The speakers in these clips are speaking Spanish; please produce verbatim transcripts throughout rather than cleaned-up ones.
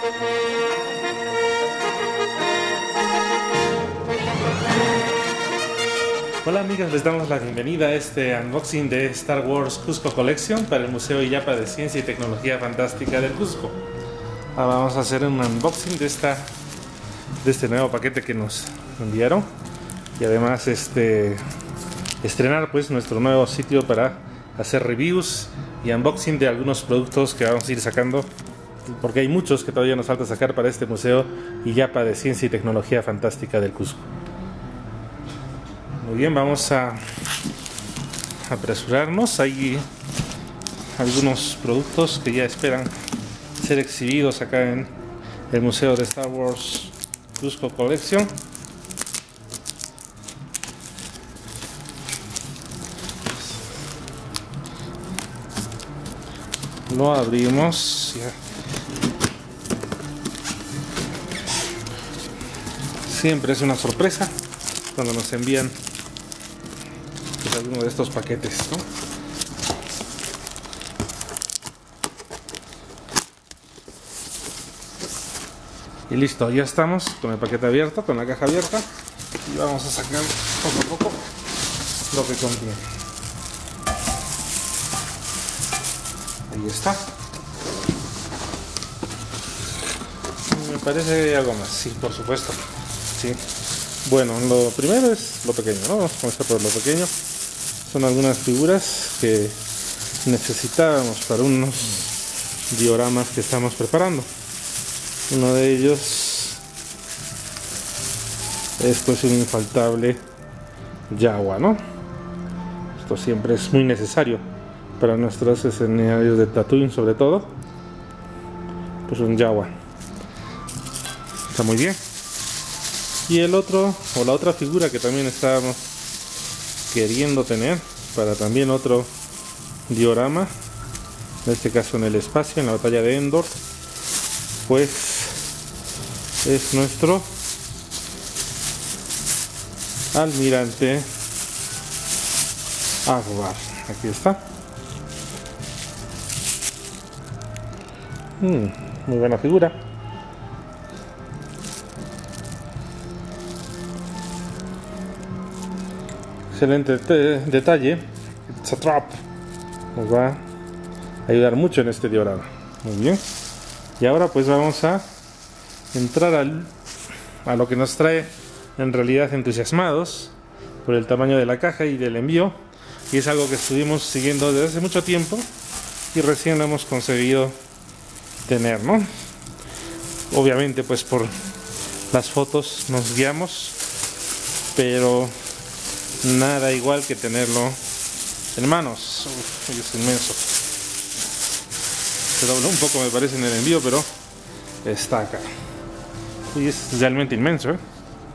Hola amigas, les damos la bienvenida a este unboxing de Star Wars Cusco Collection para el Museo Illapa de Ciencia y Tecnología Fantástica del Cusco. Ahora vamos a hacer un unboxing de, esta, de este nuevo paquete que nos enviaron y además este, estrenar pues nuestro nuevo sitio para hacer reviews y unboxing de algunos productos que vamos a ir sacando, porque hay muchos que todavía nos falta sacar para este Museo Illapa de Ciencia y Tecnología Fantástica del Cusco. Muy bien, vamos a apresurarnos. Hay algunos productos que ya esperan ser exhibidos acá en el Museo de Star Wars Cusco Collection. Lo abrimos. Ya. Siempre es una sorpresa cuando nos envían pues, alguno de estos paquetes, ¿no? Y listo, ya estamos con el paquete abierto, con la caja abierta, y vamos a sacar poco a poco lo que contiene. Ahí está. Me parece algo más, sí, por supuesto. Sí. Bueno, lo primero es lo pequeño, ¿no? Vamos a comenzar por lo pequeño. Son algunas figuras que necesitábamos para unos dioramas que estamos preparando. Uno de ellos es pues un infaltable Jawa, ¿no? Esto siempre es muy necesario para nuestros escenarios de Tatooine, sobre todo. Pues un Jawa. Está muy bien. Y el otro, o la otra figura que también estábamos queriendo tener para también otro diorama, en este caso en el espacio, en la batalla de Endor, pues es nuestro almirante Ackbar. Aquí está. Mm, muy buena figura. Excelente detalle. It's a trap. Nos va a ayudar mucho en este diorama. Muy bien. Y ahora pues vamos a entrar al, a lo que nos trae en realidad entusiasmados por el tamaño de la caja y del envío. Y es algo que estuvimos siguiendo desde hace mucho tiempo y recién lo hemos conseguido tener, ¿no? Obviamente pues por las fotos nos guiamos, pero nada igual que tenerlo en manos. Uf, es inmenso. Se dobló un poco me parece en el envío, pero está acá. Y es realmente inmenso, ¿eh?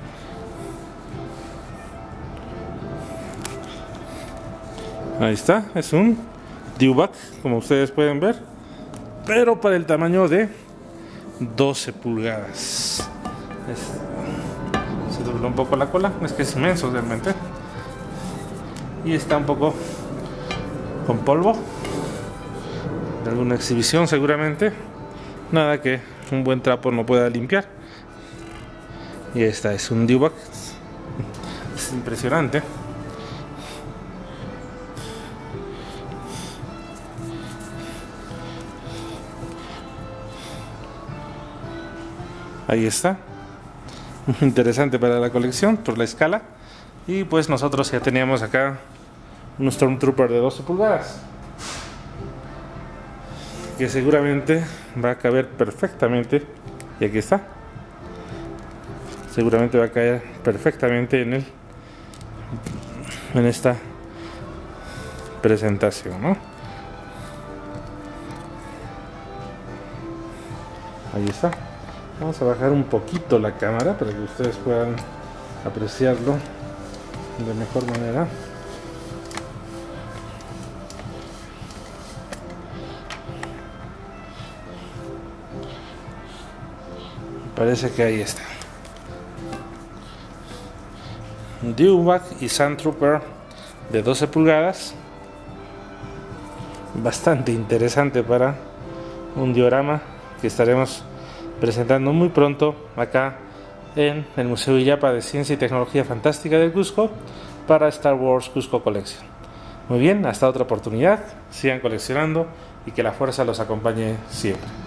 Ahí está, es un dewback, como ustedes pueden ver, pero para el tamaño de doce pulgadas. Es, se dobló un poco la cola, es que es inmenso realmente. Y está un poco con polvo de alguna exhibición seguramente, nada que un buen trapo no pueda limpiar. Y esta es un dewback, es impresionante. Ahí está, muy interesante para la colección por la escala. Y pues nosotros ya teníamos acá un Stormtrooper de doce pulgadas que seguramente va a caber perfectamente, y aquí está, seguramente va a caer perfectamente en el en esta presentación, ¿no? Ahí está. Vamos a bajar un poquito la cámara para que ustedes puedan apreciarlo de mejor manera. Parece que ahí está. Dewback y Sandtrooper de doce pulgadas. Bastante interesante para un diorama que estaremos presentando muy pronto acá en el Museo Illapa de Ciencia y Tecnología Fantástica de Cusco para Star Wars Cusco Collection. Muy bien, hasta otra oportunidad, sigan coleccionando y que la fuerza los acompañe siempre.